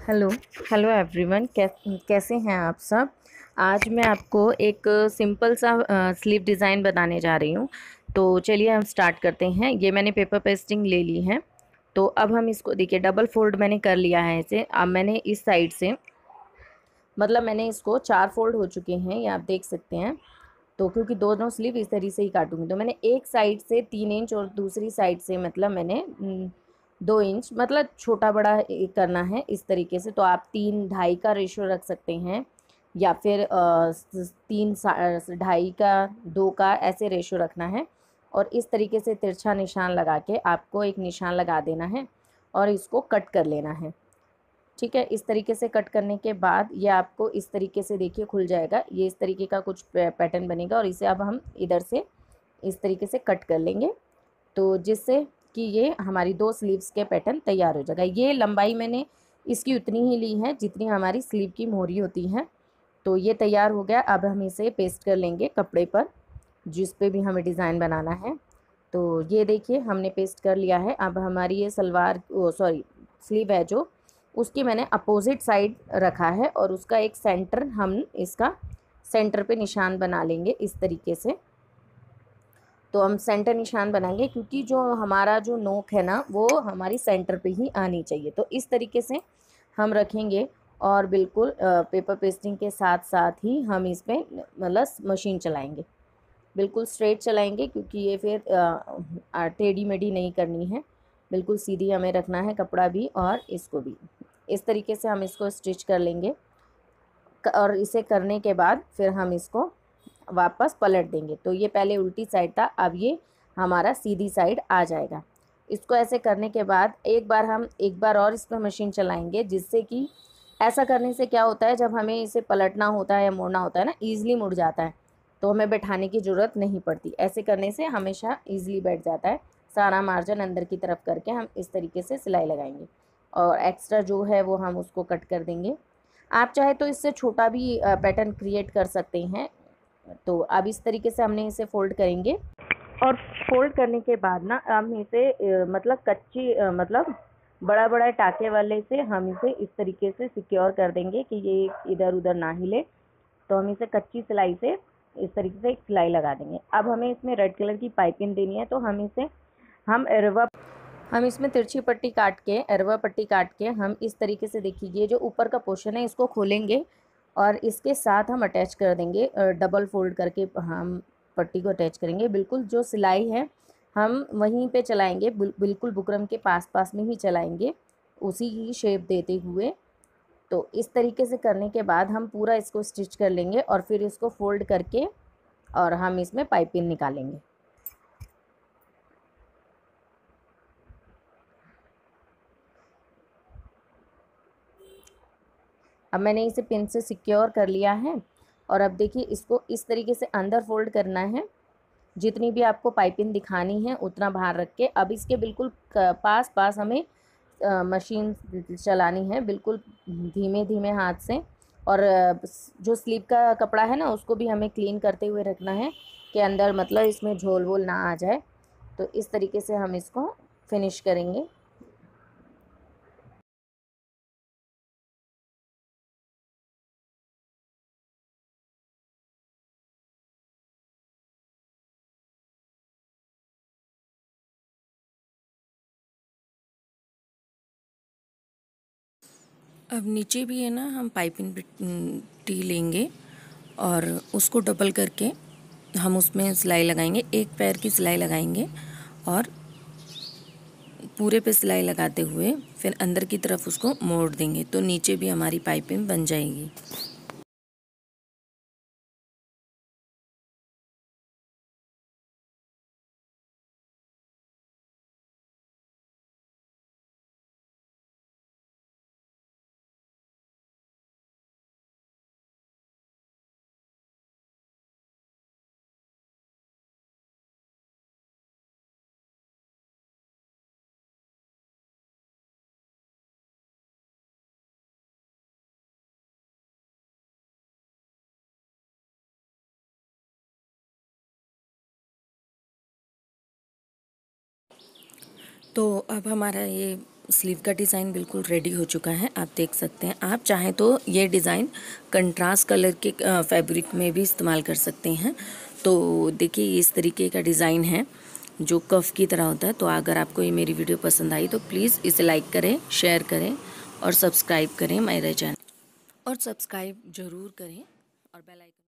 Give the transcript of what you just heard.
Hello hello everyone, कैसे हैं आप सब। आज मैं आपको एक सिंपल सा स्लीव डिज़ाइन बनाने जा रही हूँ। तो चलिए हम स्टार्ट करते हैं। ये मैंने पेपर पेस्टिंग ले ली है। तो अब हम इसको देखिए, डबल फोल्ड मैंने कर लिया है इसे। अब मैंने इस साइड से, मतलब मैंने इसको 4 फोल्ड हो चुके हैं, ये आप देख सकते हैं। तो क्योंकि दोनों स्लीव इस तरीके से ही काटूंगी, तो मैंने एक साइड से 3 इंच और दूसरी साइड से मतलब मैंने 2 इंच, मतलब छोटा बड़ा करना है इस तरीके से। तो आप 3 ढाई का रेशो रख सकते हैं, या फिर 3 ढाई का 2 का, ऐसे रेशो रखना है। और इस तरीके से तिरछा निशान लगा के आपको एक निशान लगा देना है और इसको कट कर लेना है। ठीक है, इस तरीके से कट करने के बाद ये आपको इस तरीके से देखिए खुल जाएगा। ये इस तरीके का कुछ पैटर्न बनेगा और इसे अब हम इधर से इस तरीके से कट कर लेंगे, तो जिससे कि ये हमारी 2 स्लीव्स के पैटर्न तैयार हो जाएगा। ये लंबाई मैंने इसकी उतनी ही ली है जितनी हमारी स्लीव की मोहरी होती है। तो ये तैयार हो गया। अब हम इसे पेस्ट कर लेंगे कपड़े पर, जिस पे भी हमें डिज़ाइन बनाना है। तो ये देखिए हमने पेस्ट कर लिया है। अब हमारी ये सलवार, सॉरी, स्लीव है जो, उसकी मैंने अपोजिट साइड रखा है और उसका एक सेंटर, हम इसका सेंटर पे निशान बना लेंगे इस तरीके से। तो हम सेंटर निशान बनाएंगे क्योंकि जो हमारा जो नोक है ना, वो हमारी सेंटर पे ही आनी चाहिए। तो इस तरीके से हम रखेंगे और बिल्कुल पेपर पेस्टिंग के साथ साथ ही हम इस पर मतलब मशीन चलाएंगे, बिल्कुल स्ट्रेट चलाएंगे, क्योंकि ये फिर टेढ़ी मेढ़ी नहीं करनी है। बिल्कुल सीधी हमें रखना है कपड़ा भी और इसको भी। इस तरीके से हम इसको स्टिच कर लेंगे और इसे करने के बाद फिर हम इसको वापस पलट देंगे। तो ये पहले उल्टी साइड था, अब ये हमारा सीधी साइड आ जाएगा। इसको ऐसे करने के बाद हम एक बार और इस पर मशीन चलाएंगे, जिससे कि ऐसा करने से क्या होता है, जब हमें इसे पलटना होता है या मोड़ना होता है ना, ईज़िली मुड़ जाता है। तो हमें बैठाने की ज़रूरत नहीं पड़ती। ऐसे करने से हमेशा ईज़िली बैठ जाता है। सारा मार्जिन अंदर की तरफ करके हम इस तरीके से सिलाई लगाएंगे और एक्स्ट्रा जो है वो हम उसको कट कर देंगे। आप चाहे तो इससे छोटा भी पैटर्न क्रिएट कर सकते हैं। तो अब इस तरीके से हमने इसे फोल्ड करेंगे और फोल्ड करने के बाद ना हम इसे मतलब मतलब बड़ा बड़ा टाके वाले से हम इसे इस तरीके से सिक्योर कर देंगे कि ये इधर उधर ना हिले। तो हम इसे कच्ची सिलाई से इस तरीके से एक सिलाई लगा देंगे। अब हमें इसमें रेड कलर की पाइपिंग देनी है, तो हम एरवा हम इसमें तिरछी पट्टी काट के, एरवा पट्टी काट के हम इस तरीके से, देखिए ये जो ऊपर का पोर्शन है इसको खोलेंगे और इसके साथ हम अटैच कर देंगे, डबल फोल्ड करके हम पट्टी को अटैच करेंगे। बिल्कुल जो सिलाई है हम वहीं पे चलाएंगे, बिल्कुल बुकरम के पास पास में ही चलाएंगे, उसी की शेप देते हुए। तो इस तरीके से करने के बाद हम पूरा इसको स्टिच कर लेंगे और फिर इसको फोल्ड करके और हम इसमें पाइपिंग निकालेंगे। अब मैंने इसे पिन से सिक्योर कर लिया है और अब देखिए इसको इस तरीके से अंदर फोल्ड करना है। जितनी भी आपको पाइपिंग दिखानी है उतना बाहर रख के, अब इसके बिल्कुल पास पास हमें मशीन चलानी है, बिल्कुल धीमे धीमे हाथ से। और जो स्लीव का कपड़ा है ना, उसको भी हमें क्लीन करते हुए रखना है कि अंदर मतलब इसमें झोल वोल ना आ जाए। तो इस तरीके से हम इसको फिनिश करेंगे। अब नीचे भी है ना, हम पाइपिंग टी लेंगे और उसको डबल करके हम उसमें सिलाई लगाएंगे। एक पैर की सिलाई लगाएंगे और पूरे पे सिलाई लगाते हुए फिर अंदर की तरफ उसको मोड़ देंगे, तो नीचे भी हमारी पाइपिंग बन जाएगी। तो अब हमारा ये स्लीव का डिज़ाइन बिल्कुल रेडी हो चुका है, आप देख सकते हैं। आप चाहें तो ये डिज़ाइन कंट्रास्ट कलर के फैब्रिक में भी इस्तेमाल कर सकते हैं। तो देखिए इस तरीके का डिज़ाइन है जो कफ की तरह होता है। तो अगर आपको ये मेरी वीडियो पसंद आई तो प्लीज़ इसे लाइक करें, शेयर करें और सब्सक्राइब करें मेरे चैनल, और सब्सक्राइब ज़रूर करें और बेल आइकन